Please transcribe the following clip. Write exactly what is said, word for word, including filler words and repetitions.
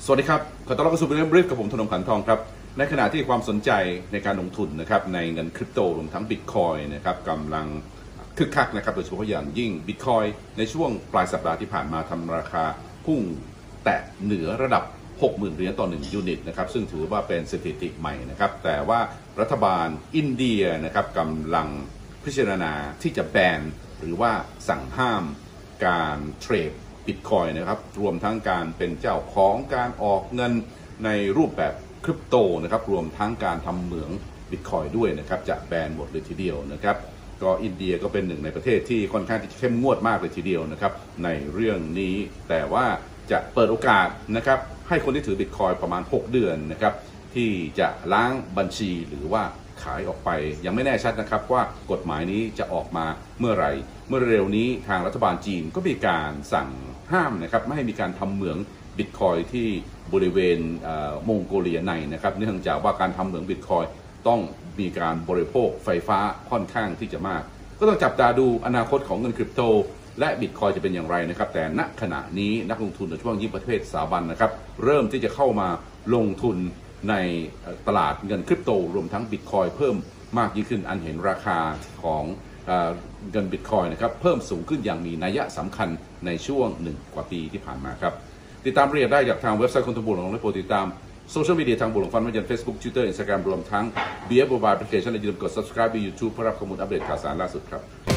สวัสดีครับขอต้อนรับเข้าสู่เรื่องบรีฟกับผมธนงขันทองครับในขณะที่ความสนใจในการลงทุนนะครับในเงินคริปโตรวมทั้งบิตคอยนะครับกำลังคึกคักนะครับโดยเฉพาะอย่างยิ่งบิตคอยในช่วงปลายสัปดาห์ที่ผ่านมาทำราคาพุ่งแตะเหนือระดับ หกหมื่น เหรียญต่อหนึ่งยูนิตนะครับซึ่งถือว่าเป็นสถิติใหม่นะครับแต่ว่ารัฐบาลอินเดียนะครับกำลังพิจารณาที่จะแบนหรือว่าสั่งห้ามการเทรดบิตคอยนะครับรวมทั้งการเป็นเจ้าของการออกเงินในรูปแบบคริปโตนะครับรวมทั้งการทำเหมืองบิตคอยด้วยนะครับจะแบนหมดเลยทีเดียวนะครับก็อินเดียก็เป็นหนึ่งในประเทศที่ค่อนข้างที่จะเข้มงวดมากเลยทีเดียวนะครับในเรื่องนี้แต่ว่าจะเปิดโอกาสนะครับให้คนที่ถือบิตคอยประมาณหกเดือนนะครับที่จะล้างบัญชีหรือว่าขายออกไปยังไม่แน่ชัดนะครับว่ากฎหมายนี้จะออกมาเมื่อไหร่เมื่อเร็วนี้ทางรัฐบาลจีนก็มีการสั่งห้ามนะครับไม่ให้มีการทำเหมืองบิตคอยที่บริเวณมองโกเลียในนะครับเนื่องจากว่าการทำเหมืองบิตคอยต้องมีการบริโภคไฟฟ้าค่อนข้างที่จะมากก็ต้องจับตาดูอนาคตของเงินคริปโตและบิตคอยจะเป็นอย่างไรนะครับแต่ณขณะนี้นักลงทุนโดยเฉพาะยิ่งประเทศสถาบันนะครับเริ่มที่จะเข้ามาลงทุนในตลาดเงินคริปโตรวมทั้งบิตคอยเพิ่มมากยิ่งขึ้นอันเห็นราคาของเงินบิตคอยนะครับเพิ่มสูงขึ้นอย่างมีนัยสำคัญในช่วงหนึ่งกว่าปีที่ผ่านมาครับติดตามรายละเอียดได้จากทางเว็บไซต์คนทบุญหลงและโปรดติดตามโซเชียลมีเดียทางบุญหลงฟันไม่ว่าจะ Facebook Twitter Instagram รวมทั้ง บี เอฟ Mobile Application และอย่าลืมกด Subscribe ใน YouTube เพื่อรับข้อมูลอัปเดตข่าวสารล่าสุดครับ